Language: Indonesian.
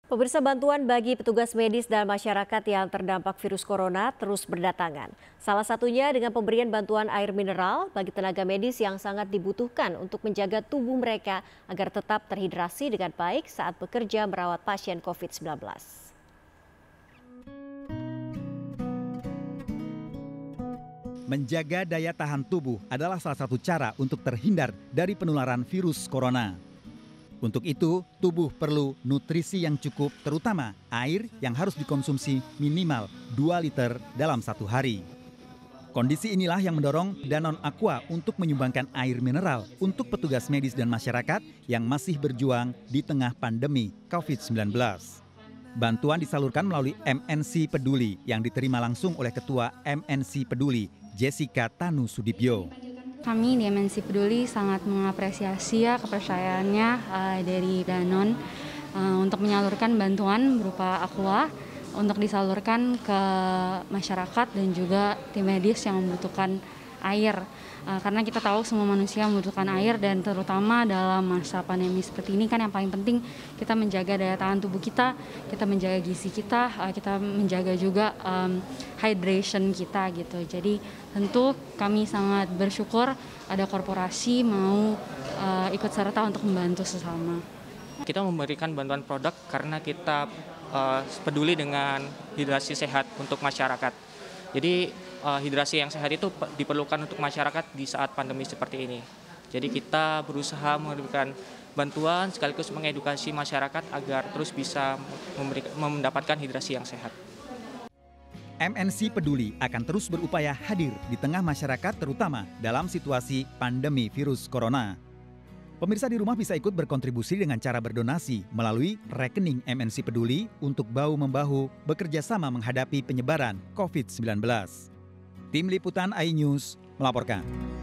Pemirsa, bantuan bagi petugas medis dan masyarakat yang terdampak virus corona terus berdatangan. Salah satunya dengan pemberian bantuan air mineral bagi tenaga medis yang sangat dibutuhkan untuk menjaga tubuh mereka agar tetap terhidrasi dengan baik saat bekerja merawat pasien COVID-19. Menjaga daya tahan tubuh adalah salah satu cara untuk terhindar dari penularan virus corona. Untuk itu, tubuh perlu nutrisi yang cukup, terutama air yang harus dikonsumsi minimal 2 liter dalam satu hari. Kondisi inilah yang mendorong Danone Aqua untuk menyumbangkan air mineral untuk petugas medis dan masyarakat yang masih berjuang di tengah pandemi COVID-19. Bantuan disalurkan melalui MNC Peduli yang diterima langsung oleh Ketua MNC Peduli, Jessica Tanu Sudibyo. Kami di MNC Peduli sangat mengapresiasi kepercayaannya dari Danone untuk menyalurkan bantuan berupa aqua untuk disalurkan ke masyarakat dan juga tim medis yang membutuhkan air. Karena kita tahu semua manusia membutuhkan air dan terutama dalam masa pandemi seperti ini kan yang paling penting kita menjaga daya tahan tubuh kita menjaga gizi kita menjaga juga hydration kita gitu. Jadi tentu kami sangat bersyukur ada korporasi mau ikut serta untuk membantu sesama. Kita memberikan bantuan produk karena kita peduli dengan hidrasi sehat untuk masyarakat. Jadi hidrasi yang sehat itu diperlukan untuk masyarakat di saat pandemi seperti ini. Jadi kita berusaha memberikan bantuan sekaligus mengedukasi masyarakat agar terus bisa mendapatkan hidrasi yang sehat. MNC Peduli akan terus berupaya hadir di tengah masyarakat terutama dalam situasi pandemi virus corona. Pemirsa di rumah bisa ikut berkontribusi dengan cara berdonasi melalui rekening MNC Peduli untuk bahu-membahu bekerja sama menghadapi penyebaran COVID-19. Tim Liputan iNews melaporkan.